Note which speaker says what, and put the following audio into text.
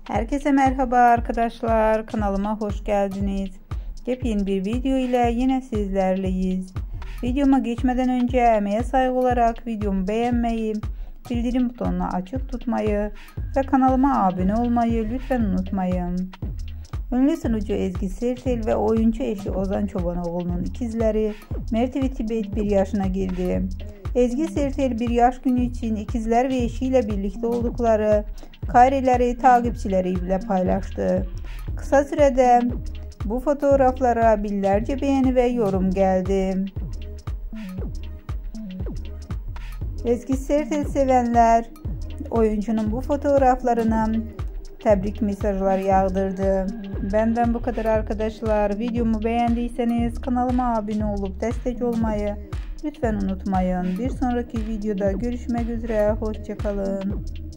Speaker 1: Herkese merhaba arkadaşlar, kanalıma hoş geldiniz. Yepyeni bir video ile yine sizlerleyiz. Videoma geçmeden önce emeğe saygı olarak videomu beğenmeyi, bildirim butonunu açık tutmayı ve kanalıma abone olmayı lütfen unutmayın. Ünlü sunucu Ezgi Sertel ve oyuncu eşi Ozan Çobanoğlu'nun ikizleri Merve ve Tibet 1 yaşına girdi. Ezgi Sertel bir yaş günü için ikizler ve eşiyle birlikte oldukları kareleri takipçileriyle paylaştı. Kısa sürede bu fotoğraflara binlerce beğeni ve yorum geldi. Ezgi Sertel sevenler oyuncunun bu fotoğraflarına tebrik mesajları yağdırdı. Benden bu kadar arkadaşlar. Videomu beğendiyseniz kanalıma abone olup destek olmayı lütfen unutmayın. Bir sonraki videoda görüşmek üzere. Hoşça kalın.